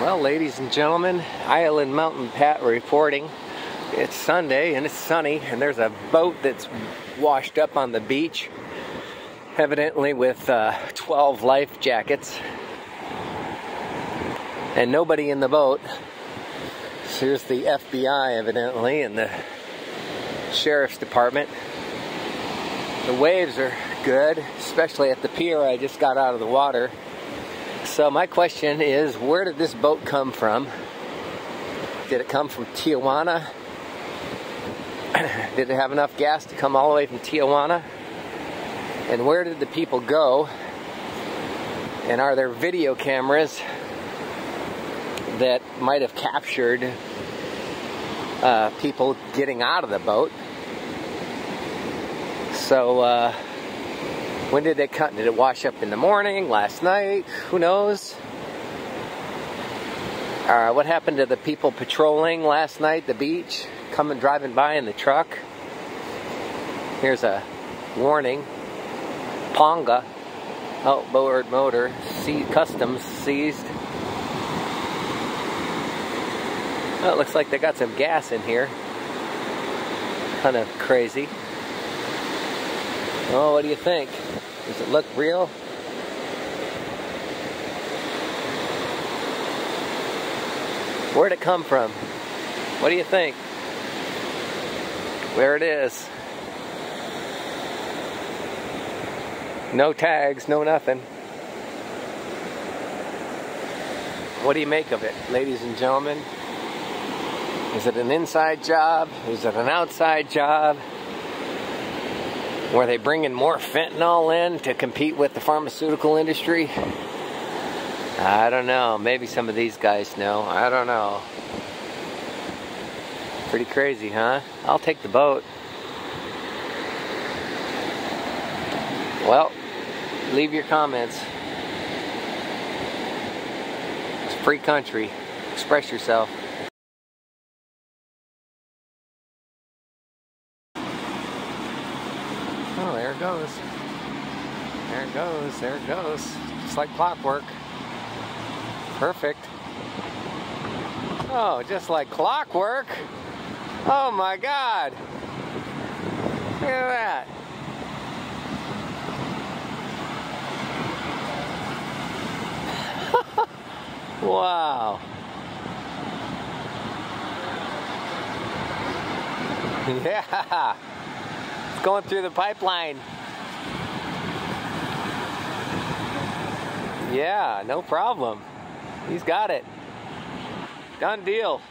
Well, ladies and gentlemen, Island Mountain Pat reporting. It's Sunday and it's sunny, and there's a boat that's washed up on the beach, evidently with 12 life jackets, and nobody in the boat. So here's the FBI, evidently, and the sheriff's department. The waves are good, especially at the pier I just got out of the water. So my question is, where did this boat come from? Did it come from Tijuana? Did it have enough gas to come all the way from Tijuana? And where did the people go? And are there video cameras that might have captured people getting out of the boat? So, when did they cut? Did it wash up in the morning, last night? Who knows? What happened to the people patrolling last night, the beach, driving by in the truck? Here's a warning. Ponga, outboard motor, customs seized. Well, it looks like they got some gas in here. Kind of crazy. Oh, what do you think? Does it look real? Where'd it come from? What do you think? There it is. No tags, no nothing. What do you make of it, ladies and gentlemen? Is it an inside job? Is it an outside job? Were they bringing more fentanyl in to compete with the pharmaceutical industry? I don't know. Maybe some of these guys know. I don't know. Pretty crazy, huh? I'll take the boat. Well, leave your comments. It's a free country. Express yourself. Oh, there it goes. There it goes. There it goes. Just like clockwork. Perfect. Oh, just like clockwork. Oh my God. Look at that. Wow. Yeah. It's going through the pipeline. Yeah, no problem. He's got it. Done deal.